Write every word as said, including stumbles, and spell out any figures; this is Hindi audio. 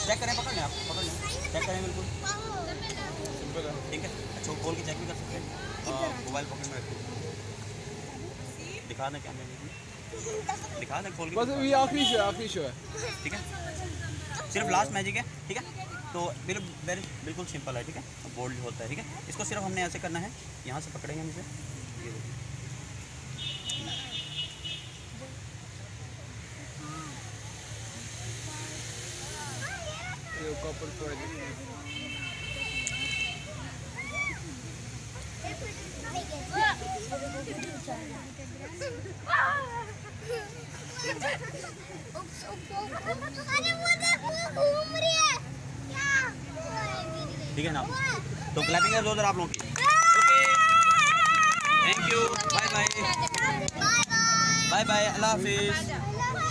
चेक करें, पकड़ लें आप, पकड़ लें, चेक करें बिल्कुल ठीक है। अच्छा खोल के चेक भी कर सकते हैं। मोबाइल पॉकेट में रखिए, दिखा दें कैमरे में, दिखा दें खोल के। बस ये आखिरी शो है, आखिरी शो है ठीक है, सिर्फ लास्ट मैजिक है ठीक है। तो बिल्कुल वेरी बिल्कुल सिंपल है ठीक है। बोल्ड होता है ठीक है। इसको सिर्फ हमने ऐसे करना है, यहाँ से पकड़ेंगे हम इसे, ये देखिए ये कॉपर पर ठीक है ना। तो क्लैपिंग है जोरदार आप लोगों की। Okay thank you, bye bye bye bye, अल्लाह हाफिज़।